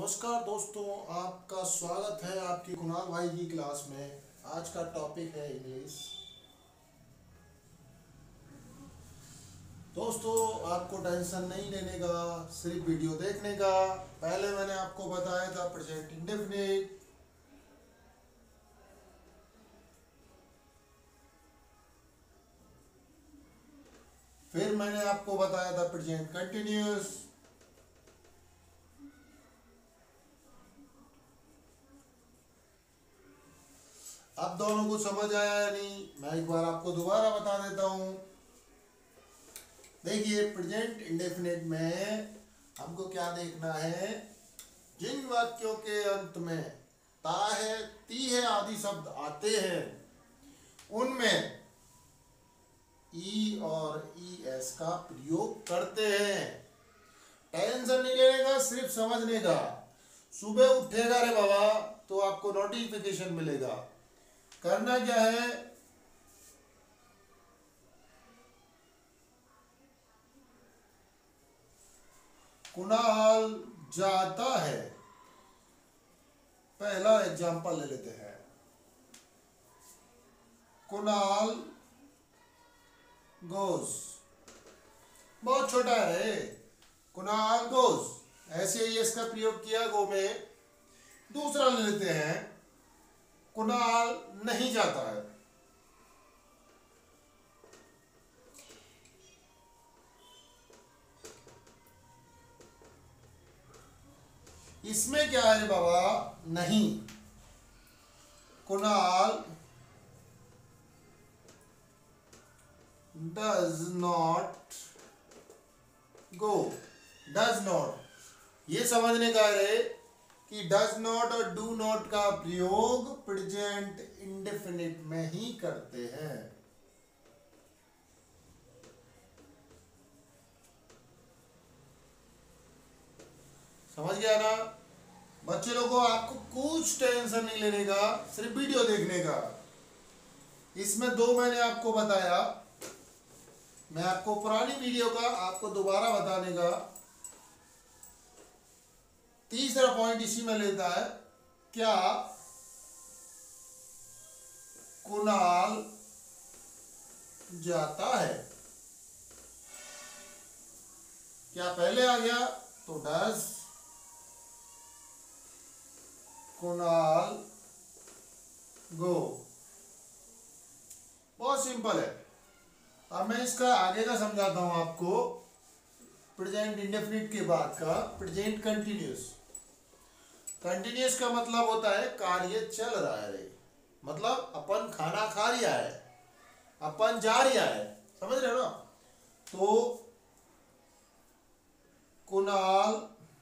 नमस्कार दोस्तों, आपका स्वागत है आपकी कुणाल भाई की क्लास में। आज का टॉपिक है इंग्लिश। दोस्तों, आपको टेंशन नहीं लेने का, सिर्फ वीडियो देखने का। पहले मैंने आपको बताया था प्रेजेंट इंडेफिनिट, फिर मैंने आपको बताया था प्रेजेंट कंटिन्यूअस, अब दोनों को समझ आया या नहीं, मैं एक बार आपको दोबारा बता देता हूं। देखिए, प्रेजेंट इंडेफिनिट में हमको क्या देखना है, जिन वाक्यों के अंत में ता है, ती है आदि शब्द आते हैं उनमें ई और ई एस का प्रयोग करते हैं। टेंशन नहीं लेने का, सिर्फ समझने का। सुबह उठेगा रे बाबा तो आपको नोटिफिकेशन मिलेगा। करना क्या है, कुणाल जाता है। पहला एग्जांपल ले लेते हैं, कुणाल गोज। बहुत छोटा है, कुणाल गोज, ऐसे ही इसका प्रयोग किया गो में। दूसरा ले लेते हैं, कुणाल नहीं जाता है। इसमें क्या है बाबा, नहीं। Kunal does not go. Does not, ये समझने का है कि डज नॉट और डू नॉट का प्रयोग प्रेजेंट इंडेफिनिट में ही करते हैं। समझ गया ना बच्चे लोगों, आपको कुछ टेंशन नहीं लेने का, सिर्फ वीडियो देखने का। इसमें दो मैंने आपको बताया, मैं आपको पुरानी वीडियो का आपको दोबारा बताने का। तीसरा पॉइंट इसी में लेता है, क्या कुणाल जाता है। क्या पहले आ गया तो डज कुणाल गो। बहुत सिंपल है। अब मैं इसका आगे का समझाता हूं आपको। प्रेजेंट इंडेफिनिट के बाद का प्रेजेंट कंटिन्यूअस। कंटिन्यूअस का मतलब होता है कार्य चल रहा है, मतलब अपन खाना खा लिया है, अपन जा रहा है। समझ रहे हो ना। तो कुणाल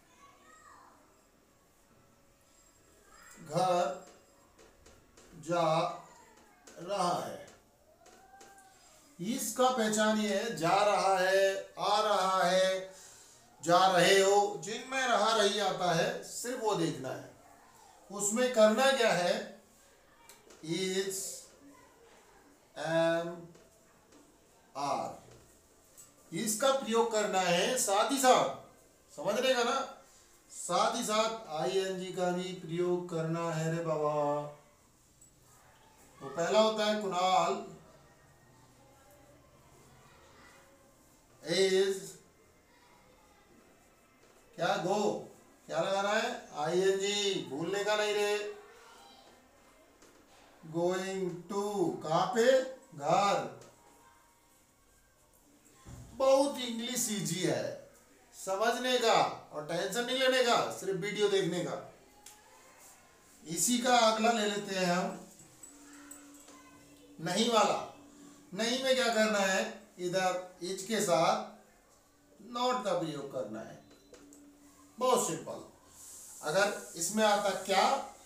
घर जा रहा है। इसका पहचान ये है, जा रहा है, आ रहा है, जा रहे हो, जिनमें रहा रही आता है, सिर्फ वो देखना है। उसमें करना क्या है, इज, एम, आर, इसका प्रयोग करना है। साथ ही साथ समझने का ना, साथ ही साथ आईएनजी का भी प्रयोग करना है रे बाबा। तो पहला होता है कुणाल इज, क्या गो, क्या लगाना है, आईएनजी, भूलने का नहीं रे। गोइंग टू, कहां पे, घर। बहुत इंग्लिश इजी है, समझने का और टेंशन नहीं लेने का, सिर्फ वीडियो देखने का। इसी का अगला ले लेते हैं हम, नहीं वाला। नहीं में क्या करना है, इधर इज के साथ नॉट का प्रयोग करना है। बहुत सिंपल। अगर इसमें आता क्या,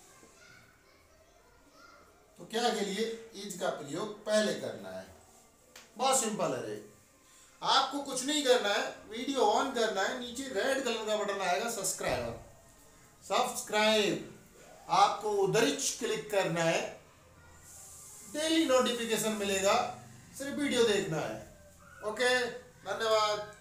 तो क्या के लिए इज का प्रयोग पहले करना है। बहुत सिंपल है रे। आपको कुछ नहीं करना है, वीडियो ऑन करना है, नीचे रेड कलर का बटन आएगा सब्सक्राइब, आपको उधर ही क्लिक करना है। डेली नोटिफिकेशन मिलेगा, सिर्फ वीडियो देखना है। ओके, धन्यवाद।